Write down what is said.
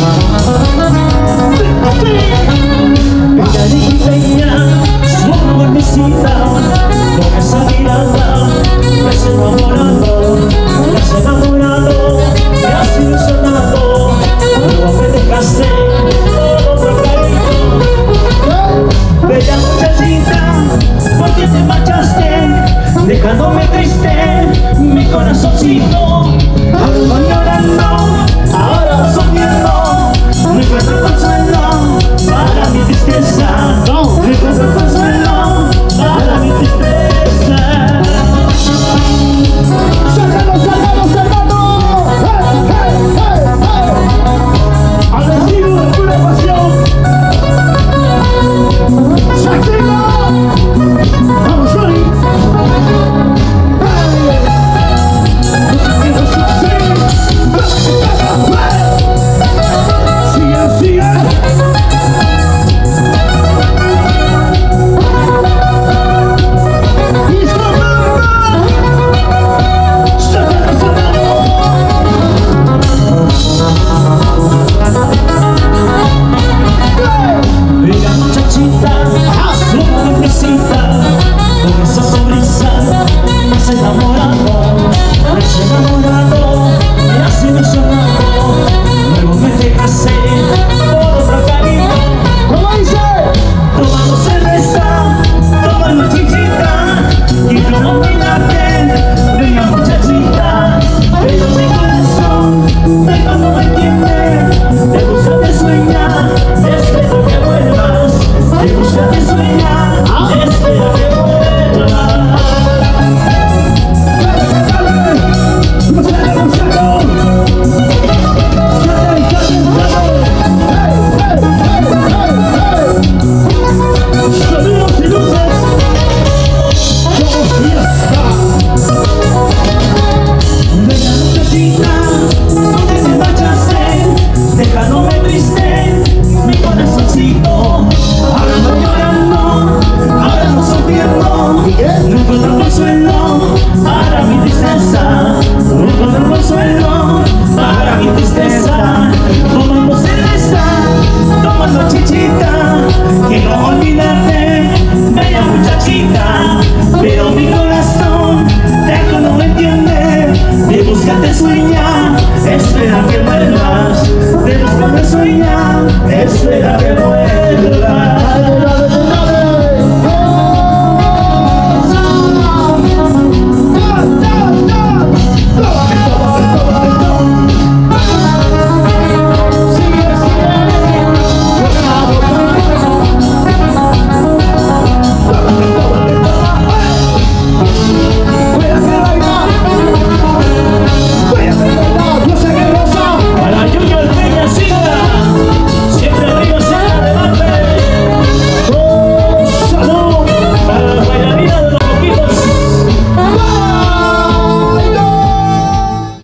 Bella ligeña, su guarnecita, con esa mirada me has enamorado, me has enamorado, me has ilusionado. Luego me dejaste por otro cariño. Bella muchachita, ¿por qué te marchaste? Dejándome triste, mi corazoncito. Ahora llorando, ahora sufriendo, no encuentro consuelo para mi tristeza. No encuentro consuelo para mi tristeza. ¡Sácalo, sácalo, sácalo! ¡Hey, hey, hey, hey! ¡Al estilo de pura pasión! ¡Sácalo! ¡Vamos, Johnny! Espera que vuelvas, de buscarme sueña, espera que vuelvas.